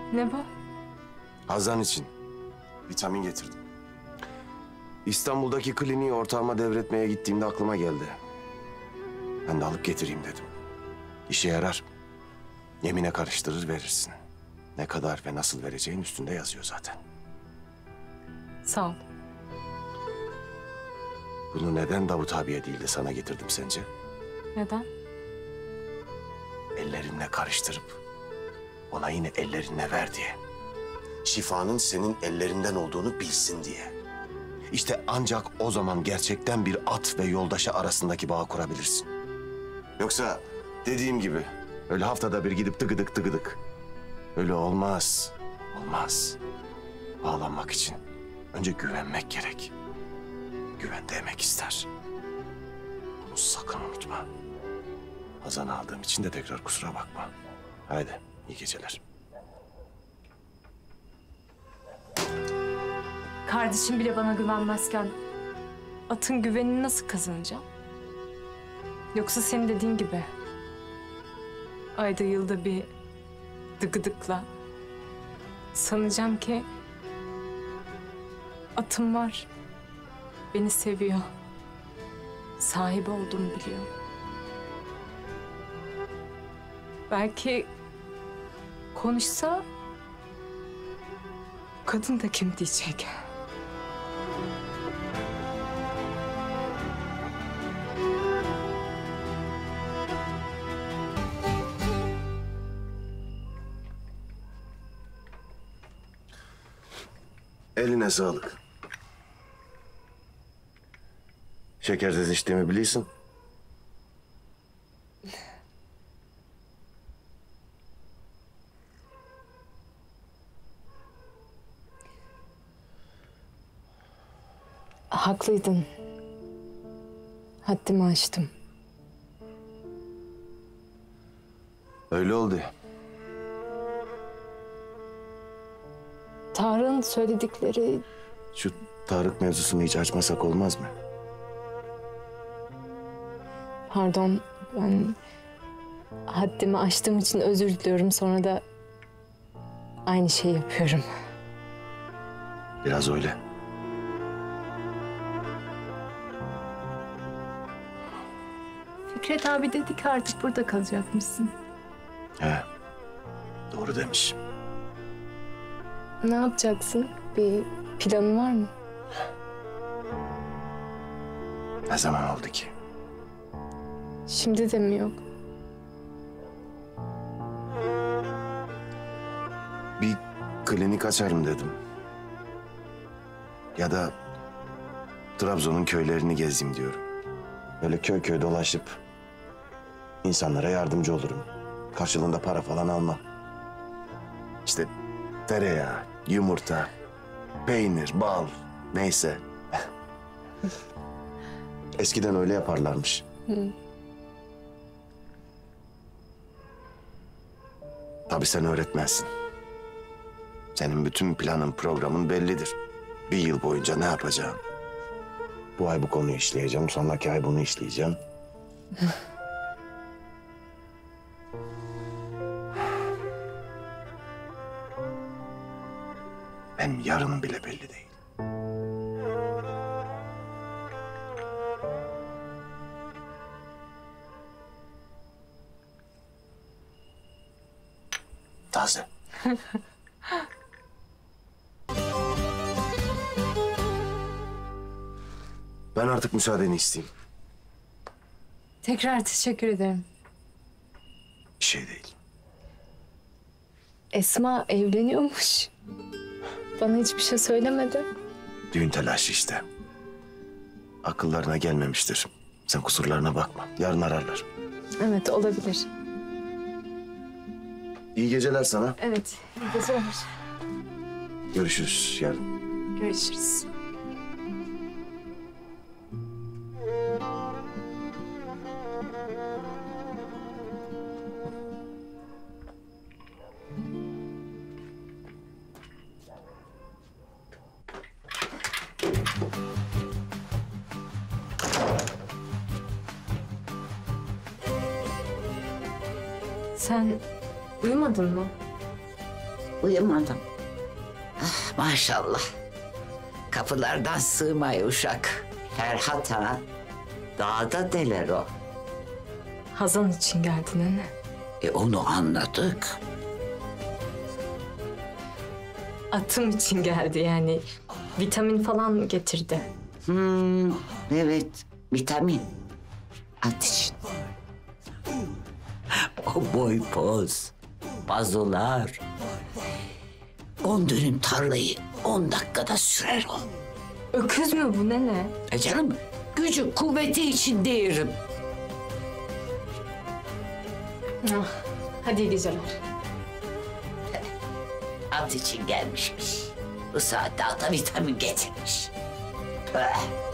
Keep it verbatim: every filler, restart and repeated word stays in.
Ne bu? Hazan için vitamin getirdim. İstanbul'daki kliniği ortağıma devretmeye gittiğimde aklıma geldi. Ben de alıp getireyim dedim. İşe yarar. Yemine karıştırır verirsin. Ne kadar ve nasıl vereceğin üstünde yazıyor zaten. Sağ ol. Bunu neden Davut abiye değil de sana getirdim sence? Neden? Ellerinle karıştırıp ona yine ellerinle ver diye. Şifanın senin ellerinden olduğunu bilsin diye. İşte ancak o zaman gerçekten bir at ve yoldaşı arasındaki bağı kurabilirsin. Yoksa dediğim gibi öyle haftada bir gidip tıgıdık tıgıdık. Öyle olmaz. Olmaz. Bağlanmak için önce güvenmek gerek. Güven de emek ister. Bunu sakın unutma. Hazan'ı aldığım için de tekrar kusura bakma. Haydi iyi geceler. Kardeşim bile bana güvenmezken atın güvenini nasıl kazanacağım? Yoksa senin dediğin gibi ayda yılda bir dıgıdıkla sanacağım ki atım var, beni seviyor, sahibi olduğumu biliyor. Belki konuşsa kadın da kim diyecek? Eline sağlık. Şekersiz içtiğimi biliyorsun. Haklıydın. Haddimi aştım. Öyle oldu. Tarık'ın söyledikleri... Şu Tarık mevzusunu hiç açmasak olmaz mı? Pardon, ben haddimi aştığım için özür diliyorum. Sonra da aynı şeyi yapıyorum. Biraz öyle. Fikret abi dedi ki artık burada kalacakmışsın. He, doğru demiş. Ne yapacaksın? Bir planın var mı? Ne zaman oldu ki? Şimdi de mi yok? Bir klinik açarım dedim. Ya da Trabzon'un köylerini gezeyim diyorum. Böyle köy köy dolaşıp insanlara yardımcı olurum. Karşılığında para falan almam. İşte tereyağı, yumurta, peynir, bal, neyse. Eskiden öyle yaparlarmış. Hı. Tabii sen öğretmensin. Senin bütün planın, programın bellidir. Bir yıl boyunca ne yapacağım? Bu ay bu konuyu işleyeceğim, sonraki ay bunu işleyeceğim. Benim yarınım bile belli değil. Taze. Ben artık müsaadeni isteyeyim. Tekrar teşekkür ederim. Bir şey değil. Esma evleniyormuş. Bana hiçbir şey söylemedi. Düğün telaşı işte. Akıllarına gelmemiştir. Sen kusurlarına bakma. Yarın ararlar. Evet, olabilir. İyi geceler sana. Evet, iyi geceler. Görüşürüz yarın. Görüşürüz. Sen uyumadın mı? Uyumadım. Ah, maşallah. Kapılardan sığmay uşak. Ferhat ha. Dağda deler o. Hazan için geldi nene. E onu anladık. Atım için geldi yani. Vitamin falan mı getirdi? Hmm, evet, vitamin. At için. O boy poz, bazolar. On dönüm tarlayı on dakikada sürer o. Öküz mü bu nene? E canım, gücü kuvveti için değilim. Ah, hadi iyi geceler. At için gelmişmiş. Bu saatte ata vitamin getirmiş. Pöh.